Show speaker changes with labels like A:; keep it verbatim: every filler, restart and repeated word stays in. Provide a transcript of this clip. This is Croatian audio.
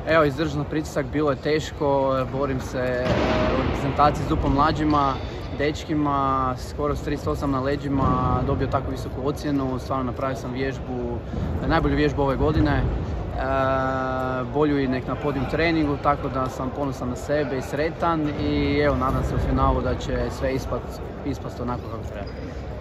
A: Evo, izdržano pritisak, bilo je teško, borim se u reprezentaciji s duplo mlađima, dečkima, skoro s trideset osam na leđima, dobio tako visoku ocjenu, stvarno napravio sam vježbu, najbolju vježbu ove godine, e, bolju i nek na podijum treningu, tako da sam ponosan na sebe i sretan i evo, nadam se u finalu da će sve ispast, ispast onako kako treba.